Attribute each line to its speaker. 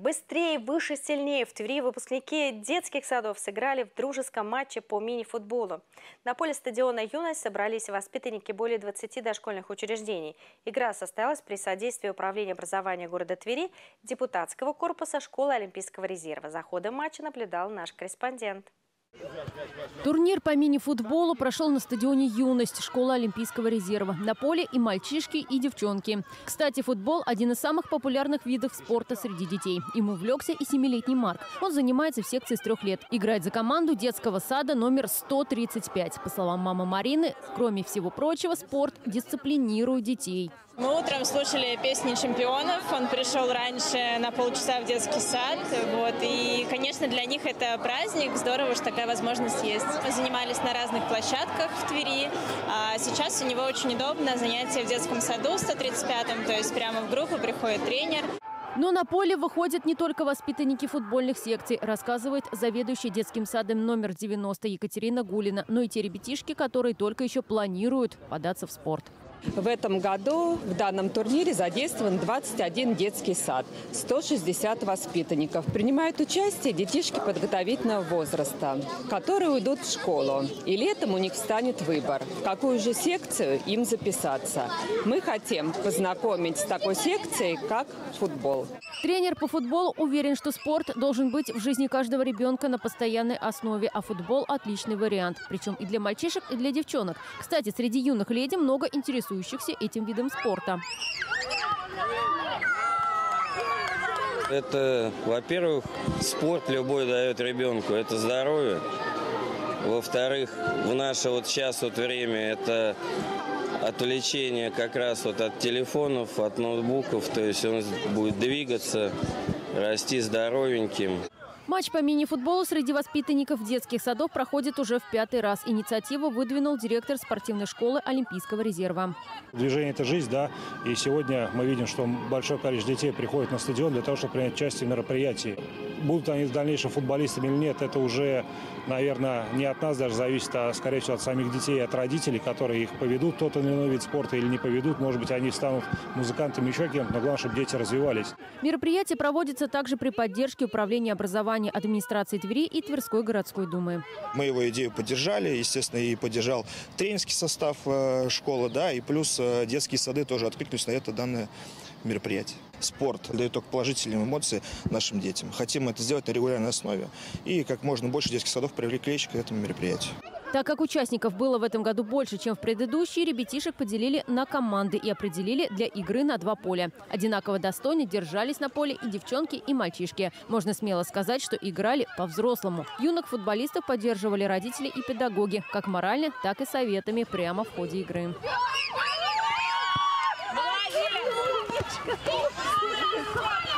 Speaker 1: Быстрее, выше, сильнее. В Твери выпускники детских садов сыграли в дружеском матче по мини-футболу. На поле стадиона «Юность» собрались воспитанники более 20 дошкольных учреждений. Игра состоялась при содействии Управления образования города Твери, депутатского корпуса школы Олимпийского резерва. За ходом матча наблюдал наш корреспондент.
Speaker 2: Турнир по мини-футболу прошел на стадионе «Юность» школы Олимпийского резерва. На поле и мальчишки, и девчонки. Кстати, футбол – один из самых популярных видов спорта среди детей. Им увлекся и 7-летний Марк. Он занимается в секции с 3 лет. Играет за команду детского сада номер 135. По словам мамы Марины, кроме всего прочего, спорт дисциплинирует детей.
Speaker 3: Мы утром слушали песни чемпионов. Он пришел раньше на полчаса в детский сад. И, конечно, для них это праздник. Здорово, что такая возможность есть. Мы занимались на разных площадках в Твери. А сейчас у него очень удобно занятия в детском саду 135-м. То есть прямо в группу приходит тренер.
Speaker 2: Но на поле выходят не только воспитанники футбольных секций, рассказывает заведующий детским садом номер 90 Екатерина Гулина, но и те ребятишки, которые только еще планируют податься в спорт.
Speaker 4: В этом году в данном турнире задействован 21 детский сад, 160 воспитанников. Принимают участие детишки подготовительного возраста, которые уйдут в школу. И летом у них встанет выбор, в какую же секцию им записаться. Мы хотим познакомить с такой секцией, как футбол.
Speaker 2: Тренер по футболу уверен, что спорт должен быть в жизни каждого ребенка на постоянной основе, а футбол – отличный вариант. Причем и для мальчишек, и для девчонок. Кстати, среди юных леди много интересующихся этим видом спорта.
Speaker 5: Это, во-первых, спорт любой дает ребенку, это здоровье. Во-вторых, в наше сейчас время это отвлечение как раз от телефонов, от ноутбуков, то есть он будет двигаться, расти здоровеньким.
Speaker 2: Матч по мини-футболу среди воспитанников детских садов проходит уже в 5-й раз. Инициативу выдвинул директор спортивной школы Олимпийского резерва.
Speaker 6: Движение – это жизнь, да. И сегодня мы видим, что большое количество детей приходит на стадион для того, чтобы принять участие в мероприятии. Будут они в дальнейшем футболистами или нет, это уже, наверное, не от нас даже зависит, а, скорее всего, от самих детей, от родителей, которые их поведут, тот или иной вид спорта или не поведут. Может быть, они станут музыкантами, еще кем-то, но главное, чтобы дети развивались.
Speaker 2: Мероприятие проводится также при поддержке Управления образования администрации Твери и Тверской городской думы.
Speaker 7: Мы его идею поддержали, естественно, и поддержал тренерский состав школы, да, и плюс детские сады тоже откликнулись на это данное мероприятие. Спорт дает только положительные эмоции нашим детям. Хотим это сделать на регулярной основе и как можно больше детских садов привлекли к этому мероприятию.
Speaker 2: Так как участников было в этом году больше, чем в предыдущие, ребятишек поделили на команды и определили для игры на 2 поля. Одинаково достойно держались на поле и девчонки, и мальчишки. Можно смело сказать, что играли по-взрослому. Юных футболистов поддерживали родители и педагоги, как морально, так и советами прямо в ходе игры.
Speaker 3: Молодец!